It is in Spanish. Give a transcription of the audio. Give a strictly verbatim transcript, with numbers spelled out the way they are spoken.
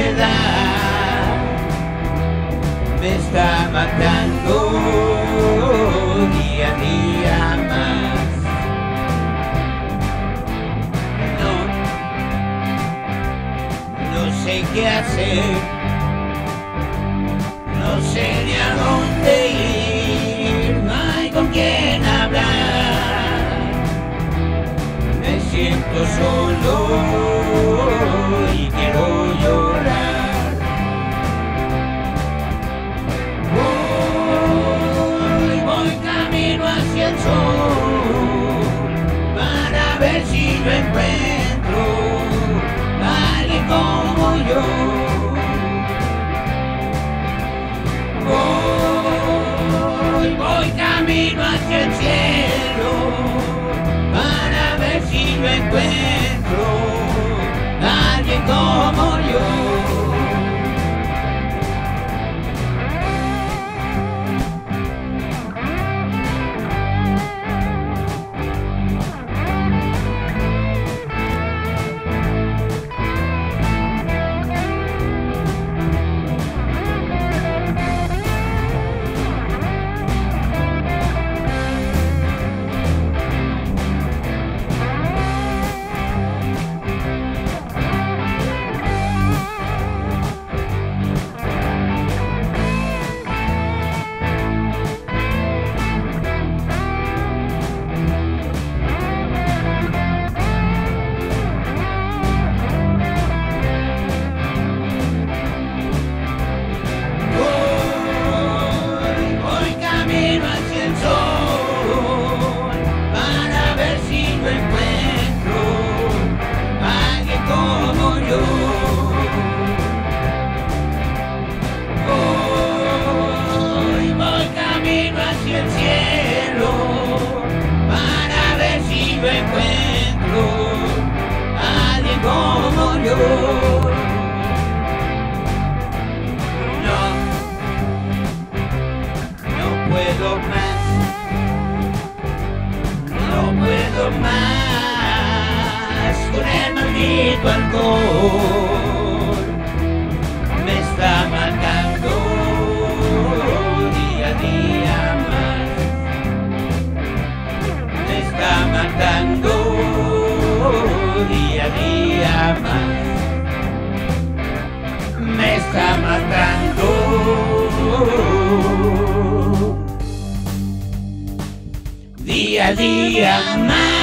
soledad me está matando día a día más. No, no sé qué hacer, no sé ni a dónde ir, no hay con quién hablar. Me siento solo y quiero llorar. Voy, voy camino hacia el sol para ver si lo encuentro a alguien como yo. Voy, voy camino hacia el cielo para ver si lo encuentro a alguien como yo. El cielo para ver si lo encuentro a alguien como yo. No, no puedo más, no puedo más con el maldito alcohol. Me está matando día a día. Matando día a día más, me está matando día a día más.